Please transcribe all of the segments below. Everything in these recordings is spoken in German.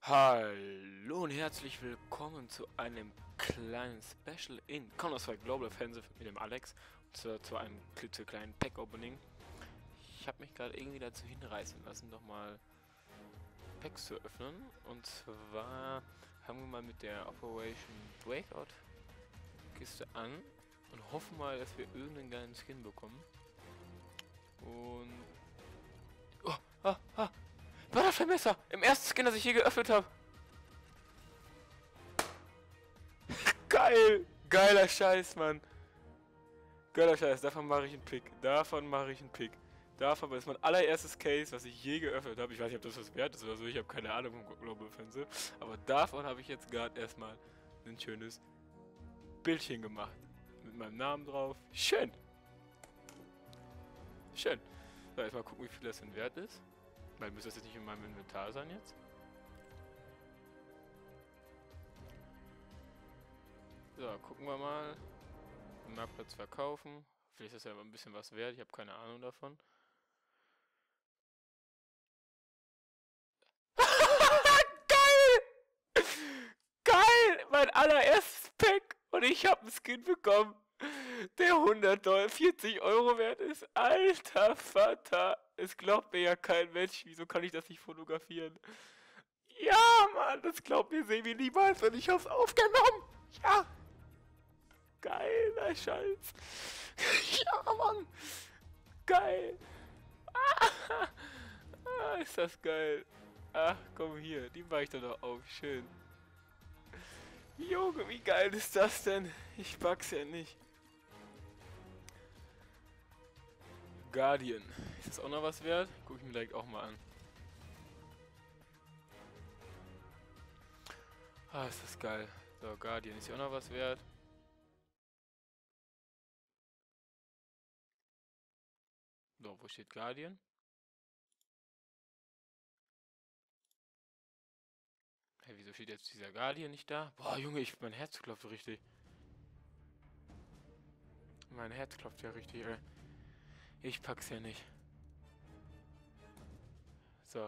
Hallo und herzlich willkommen zu einem kleinen Special in Counter-Strike Global Offensive mit dem Alex. Und zwar zu einem klitzekleinen Pack-Opening. Ich habe mich gerade irgendwie dazu hinreißen lassen, doch mal Packs zu öffnen. Und zwar fangen wir mal mit der Operation Breakout Kiste an und hoffen mal, dass wir irgendeinen geilen Skin bekommen. Und... Butterfly-Messer! Im ersten Skin, das ich je geöffnet habe! Geil! Geiler Scheiß, Mann! Geiler Scheiß, davon mache ich einen Pick. Davon das ist mein allererstes Case, was ich je geöffnet habe. Ich weiß nicht, ob das was wert ist oder so. Ich habe keine Ahnung vom Global Offensive. Aber davon habe ich jetzt gerade erstmal ein schönes Bildchen gemacht. Mit meinem Namen drauf. Schön! Schön. So, erstmal gucken, wie viel das denn wert ist. Weil müsste das jetzt nicht in meinem Inventar sein jetzt. So, gucken wir mal. Im Marktplatz verkaufen. Vielleicht ist das ja ein bisschen was wert. Ich habe keine Ahnung davon. Geil! Geil! Mein allererstes Pack. Und ich habe einen Skin bekommen, der 40 Euro wert ist. Alter Vater. Es glaubt mir ja kein Mensch. Wieso kann ich das nicht fotografieren? Ja, Mann. Das glaubt mir Sebi niemals. Und ich hab's aufgenommen. Ja. Geiler Scheiß. Ja, Mann. Geil. Ist das geil. Ach, komm hier. Die mache ich doch noch auf. Schön. Junge, wie geil ist das denn? Ich pack's ja nicht. Guardian. Ist das auch noch was wert? Guck ich mir direkt auch mal an. Ah, ist das geil. So, Guardian. Ist hier auch noch was wert? So, wo steht Guardian? Hey, wieso steht jetzt dieser Guardian nicht da? Boah, Junge, mein Herz klopft richtig. Mein Herz klopft ja richtig, ey. Ich pack's ja nicht. So.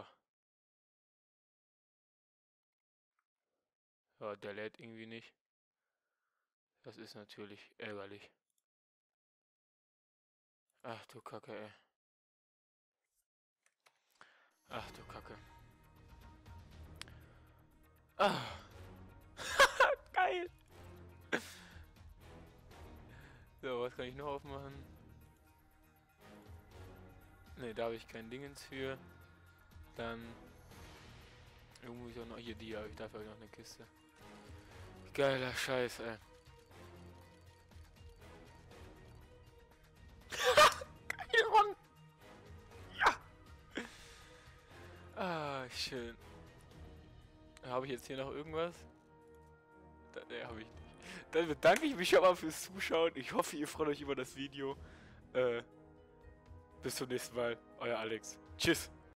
Ja, der lädt irgendwie nicht. Das ist natürlich ärgerlich. Ach du Kacke, ey. Ach du Kacke. Ah. Geil. So, was kann ich noch aufmachen? Ne, da habe ich kein Dingens für. Dann... Irgendwo ist auch noch... Hier, die habe ich dafür noch eine Kiste. Geiler Scheiß, ey. Geil, Mann. Ja. Ah, schön. Habe ich jetzt hier noch irgendwas? Ne, habe ich nicht. Dann bedanke ich mich schon mal fürs Zuschauen. Ich hoffe, ihr freut euch über das Video. Bis zum nächsten Mal. Euer Alex. Tschüss.